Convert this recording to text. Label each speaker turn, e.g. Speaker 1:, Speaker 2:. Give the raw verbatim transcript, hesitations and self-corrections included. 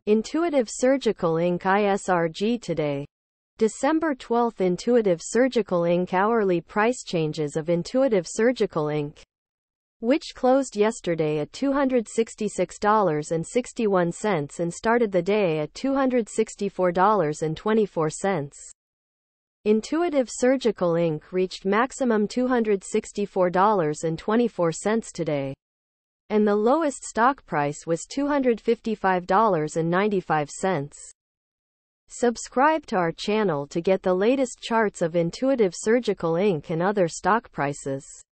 Speaker 1: Intuitive Surgical Incorporated I S R G today. December twelfth. Intuitive Surgical Incorporated hourly price changes of Intuitive Surgical Incorporated, which closed yesterday at two hundred sixty-six dollars and sixty-one cents and started the day at two hundred sixty-four dollars and twenty-four cents. Intuitive Surgical Incorporated reached maximum two hundred sixty-four dollars and twenty-four cents today, and the lowest stock price was two hundred fifty-five dollars and ninety-five cents. Subscribe to our channel to get the latest charts of Intuitive Surgical Incorporated and other stock prices.